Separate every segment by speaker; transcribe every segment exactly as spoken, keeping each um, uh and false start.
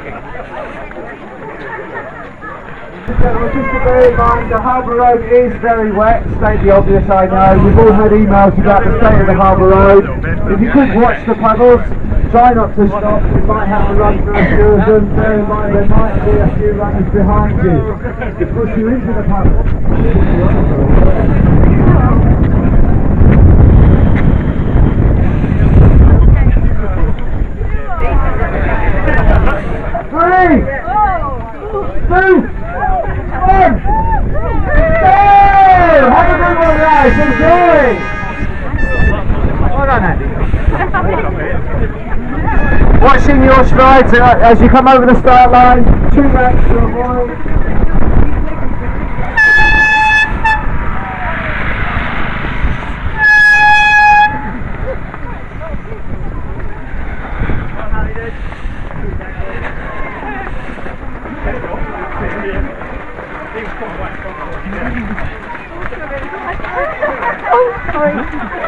Speaker 1: Gentlemen, just to bear in mind, the Harbour Road is very wet, state the obvious I know. We've all had emails about the state of the Harbour Road. If you could watch the puddles, try not to stop, you might have to run through a few of them. Bear in mind there might be a few runners behind you to push you into the puddle. Three! Two! One! Go! Have a good one, guys! Enjoy! Well done, Andy. Watching your strides as you come over the start line. Two laps to avoid. Oh, sorry.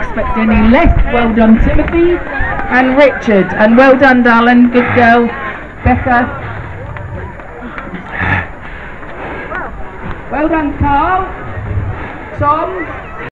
Speaker 2: expect any less. Well done, Timothy and Richard, and well done, darling. Good girl, Becca. Well done, Carl, Tom.